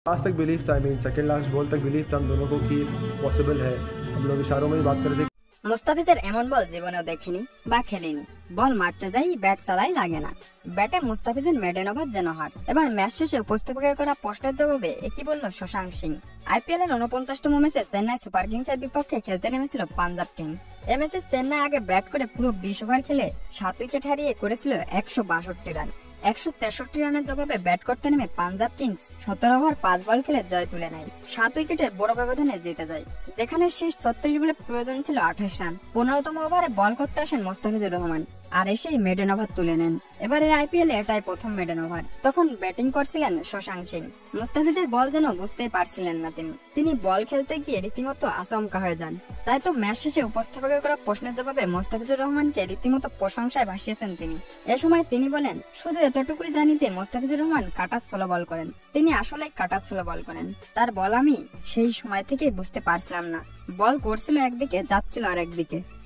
Last तक believe था, I mean second last ball तक बिलीव था हम दोनों को कि पॉसिबल है। हम लोग इशारों में ही बात कर रहे थे। মুস্তাফিজের এমন বল জীবনেও দেখিনি বা খেলিনি। বল মারতে যাই ব্যাট চালাই লাগে না। ব্যাটে মুস্তাফিজের মেডেন ওভার যেন হার। এবার ম্যাচ শেষে উপস্থাপকের করা প্রশ্নের জবাবে একই বলল শশাঙ্ক সিং। আইপিএল এর 49তম ম্যাচে চেন্নাই সুপার কিংসের বিপক্ষে খেলতে নেমেছিল পাঞ্জাব কিংস। এ ম্যাচে চেন্নাই আগে ব্যাট করে পুরো 20 ওভার খেলে 7 উইকেট হারিয়ে করেছিল 162 রান। 163 রানের জবাবে ব্যাট করতে নেমে পাঞ্জাব কিংস 17 ওভার 5 বল খেলে জয় তুলে নেয়। 7 উইকেটের বড় ব্যবধানে জিতে যায়। যেখানে শেষ 36 বলে প্রয়োজন ছিল 28 রান। 15তম ওভারে বল করতে আসেন মুস্তাফিজুর রহমান আর এসেই মেডেন ওভার তুলে নেন। এবারের আইপিএল এটাই প্রথম মেডেন ওভার। তখন ব্যাটিং করছিলেন শশাঙ্ক সিং। মুস্তাফিজের বল যেন বুঝতেই পারছিলেন না তিনি বল খেলতে গিয়ে রীতিমতো আচমকা হয়ে যান। তাই তো ম্যাচ শেষে উপস্থাপকের করা প্রশ্নের জবাবে মুস্তাফিজুর রহমানকে রীতিমতো প্রশংসায় ভাসিয়েছেন তিনি। এ সময় তিনি বলেন, শুধু এতটুকুই জানি যে মুস্তাফিজুর রহমান কাটা স্লো বল করেন। তিনি আসলেই কাটা স্লো বল করেন। তার বল আমি সেই সময় থেকেই বুঝতে পারছিলাম না। বল করছিল একদিকে, যাচ্ছিল আরেকদিকে।